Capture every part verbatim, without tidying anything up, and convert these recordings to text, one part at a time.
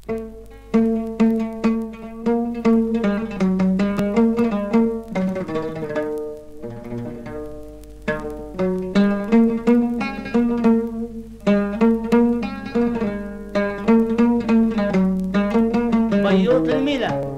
بيوت الميلة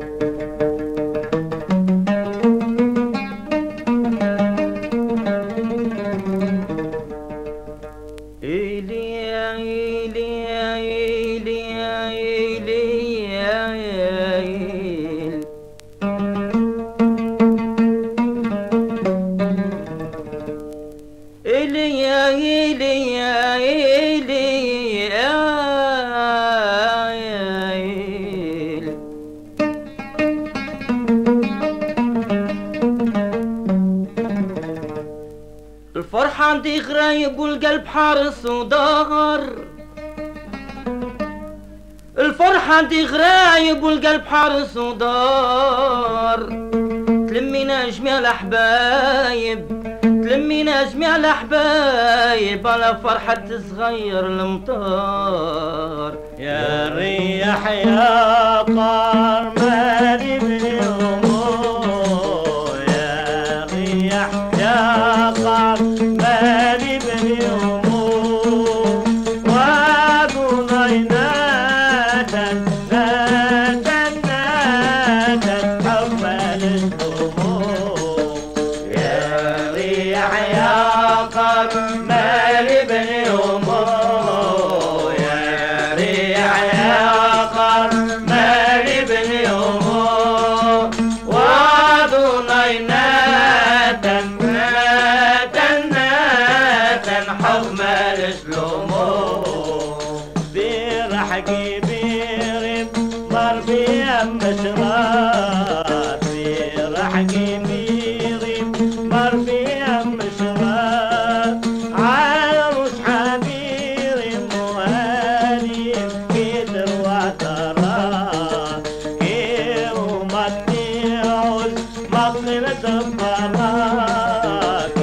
الفرحة عندي غرايب والقلب حارس ودار. الفرحة عندي غرايب والقلب حارس ودار. تلمينا جميع الأحبايب تلمينا جميع الأحبايب على فرحة صغير المطار. يا ريح يا قار مالي باليومور، يا ريح يا قار مالي باليومور، وابونا ناتن ناتن ناتن حمل الهموم. يا ريح يا قار مالي باليومور، يا ريح يا قار مالي باليومور، وابونا ناتن ناتن ناتن حمل الهموم. برحقي بيرم مر بيم مشرات، برحقي بيرم مر بيم مشرات، عروس حبير موالي كدر وطرات، كيرو مطيعوز مطلة الطرات،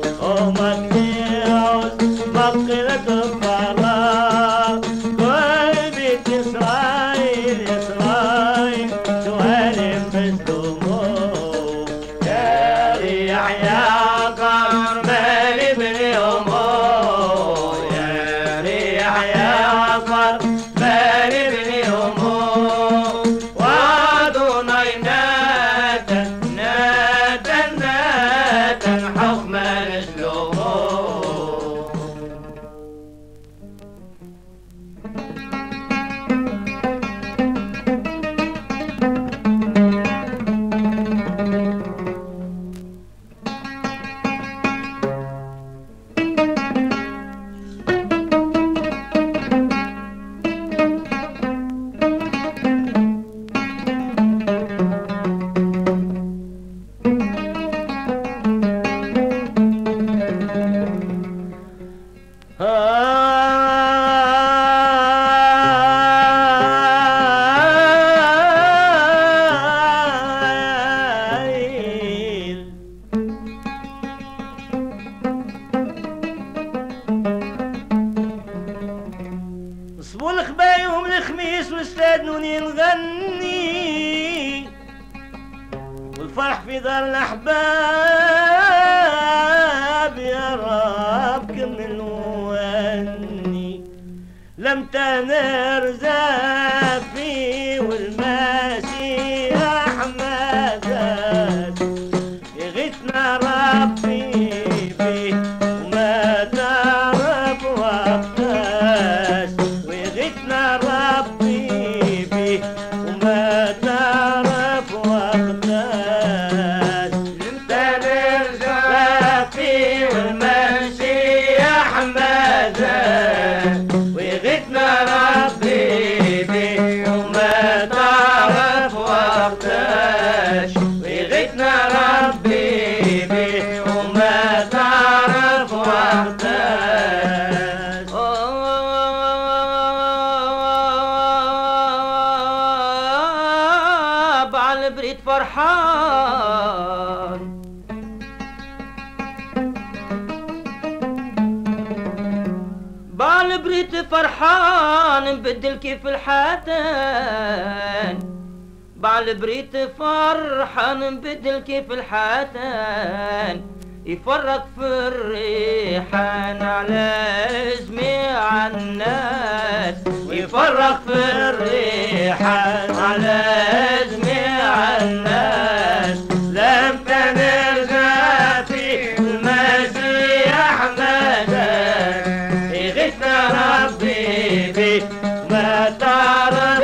ومطيعوز مطلة الطرات. قلبي إسرائيل إسرائيل سؤالي بالدموع. يا ريح يا قمر مالي باليومور، يا ريح يا قمر مالي باليومور، وادونا ناتن ناتن ناتن حكم الأمور. نصبوا الخبايهم الخميس واستاذنوني نغني، والفرح في دار الأحباب يا رب كمل وهني. لم تنر زافي والماشي أحمدات، يغيثنا ربي فيه وما تعرف وقتاش، ويغيثنا ربي فيه وما تعرف وقتاش. انت نرجع فيه والماشي أحمدات، ويغيثنا ربي فيه وما تعرف وقتاش، ويغيثنا ربي فيه وما تعرف وقتاش. بعالبريد فرحان بعالبريد فرحان بدل كيف الحاتان بعالبريت فرحان بدل كيف الحاتان يفرق في الريحان على جميع الناس ويفرق في الريحان على جميع الناس لم تنرجع في المسيح مدد يغيثنا ربي بي ما تعرف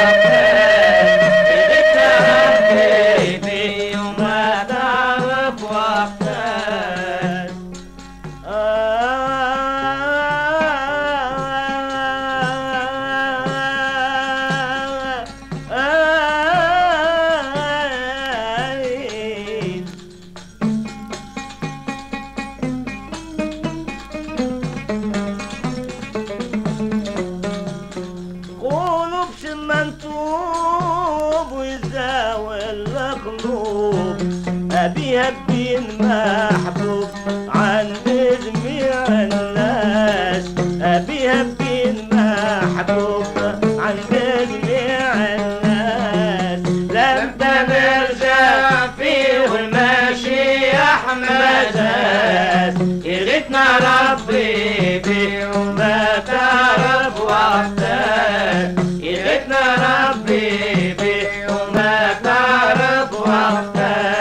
أبيها بين محبوب عند جميع الناس أبيها بين محبوب عند جميع الناس لم تنرجع فيه الماشي أحمد يغيثنا ربي بيه وما تعرف وقتك يغيثنا ربي بيه وما تعرف وقتك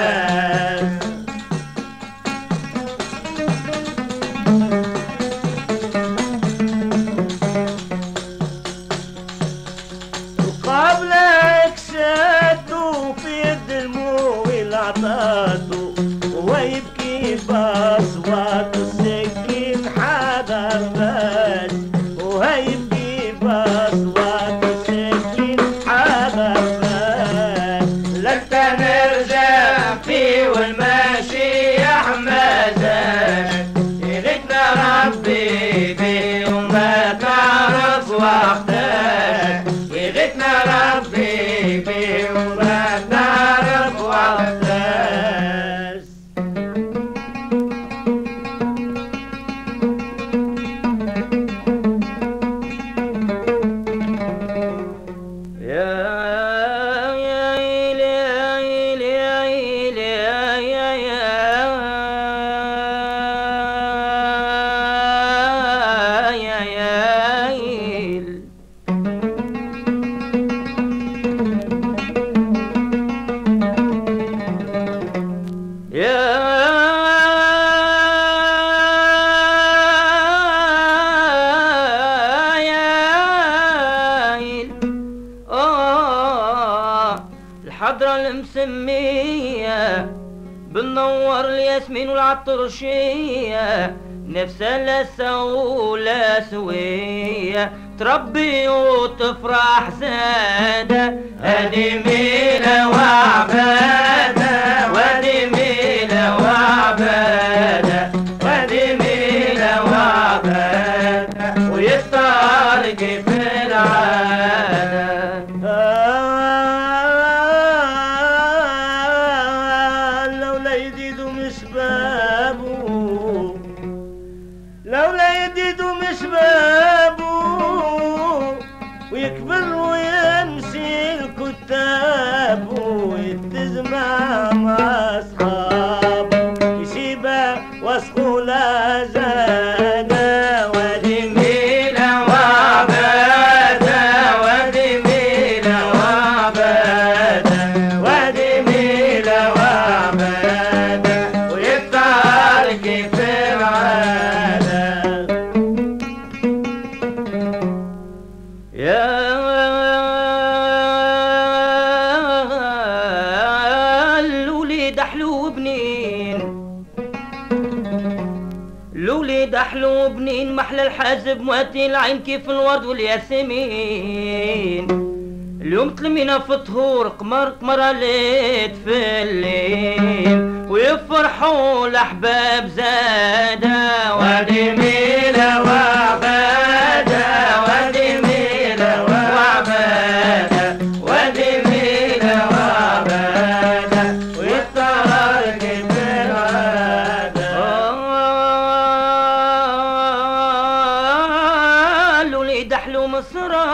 قبلك شدوا في دموع العطاته ويبكي باصوات السكين حدا بس وهيبكي باصوات السكين حدا بس لن تنرجع فيه والماشي يحمدك يغيثنا ربي بيه وما تعرف وقتك يغيثنا ربي بيه وما تعرف وقتك الحضرة المسمية بنور الياسمين والعطرشية نفسها لسه ولا سوية تربي وتفرح زادة هادي ميلة وعبادة وادي ميلة وعبادة وادي ميلة وعبادة ويطارق في العادة لولا يديدو مش بابو ويكبر ويمشي الكتاب ويتجمع مع اصحابه يشيبه واسقه لا زاده وادي ميلة وعبادة وادي ميلة وعبادة وادي ميلة وعبادة ويتعارك في العادة يا الوليد حلو بنين الوليد حلو بنين محلى الحازب مواتي العين كيف الورد والياسمين اليوم تلمينا في طهور قمر قمر ليت في الليل ويفرحوا الاحباب زاده وادي ميلة وعبادة وادي ميلة وعبادة وادي ميلة وعبادة ويطارق في العادة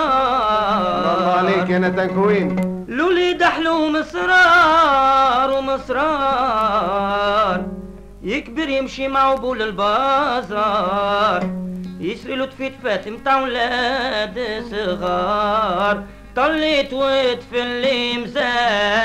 الله عليك يا نتنكوين. لولي دحلو مصرار ومصرار يكبر يمشي مع بول البازار يسري له تفيتفات متاع ولاد صغار طليت وتفلي مزاج